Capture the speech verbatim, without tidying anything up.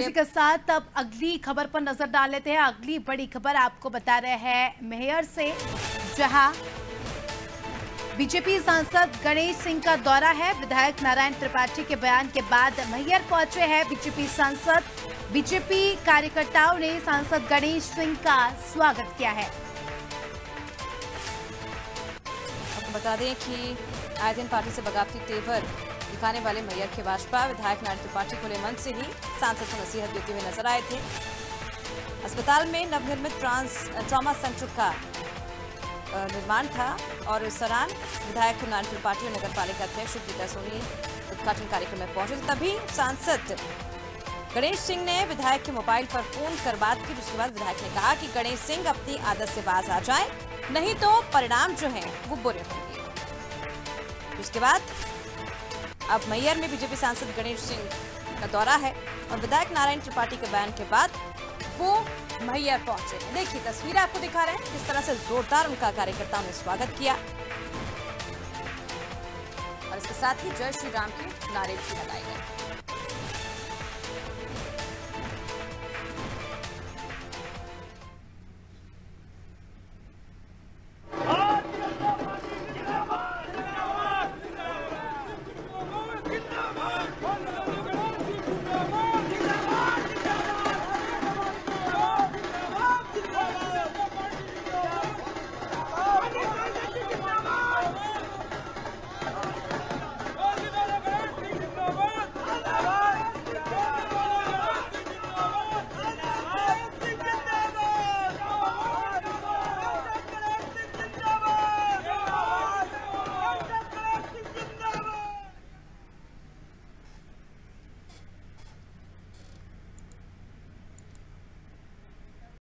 इसी के साथ अब अगली खबर पर नजर डाल लेते हैं। अगली बड़ी खबर आपको बता रहे हैं मैहर से, जहां बीजेपी सांसद गणेश सिंह का दौरा है। विधायक नारायण त्रिपाठी के बयान के बाद मैहर पहुंचे हैं बीजेपी सांसद। बीजेपी कार्यकर्ताओं ने सांसद गणेश सिंह का स्वागत किया है। आपको बता दें कि आए दिन पार्टी से बगावती तेवर दिखाने वाले मैहर के भाजपा विधायक नारायण त्रिपाठी खुले मन से ही सांसद को नसीहत देते हुए नजर आए थे। अस्पताल में नवनिर्मित ट्रांस ट्रॉमा सेंटर का निर्माण था और इस दौरान विधायक नारायण त्रिपाठी और नगर पालिका अध्यक्ष गीता सोनी उद्घाटन कार्यक्रम में पहुंचे। तभी सांसद गणेश सिंह ने विधायक के मोबाइल पर फोन कर बात की, जिसके बाद विधायक ने कहा कि गणेश सिंह अपनी आदत से बाज आ जाएं, नहीं तो परिणाम जो हैं वो बुरे होंगे। उसके बाद अब मैहर में बीजेपी सांसद गणेश सिंह का दौरा है और विधायक नारायण त्रिपाठी के बयान के बाद वो मैहर पहुंचे। देखिए तस्वीर आपको दिखा रहे हैं किस तरह से जोरदार उनका कार्यकर्ताओं ने स्वागत किया और इसके साथ ही जय श्री राम के नारे भी लगाए गए।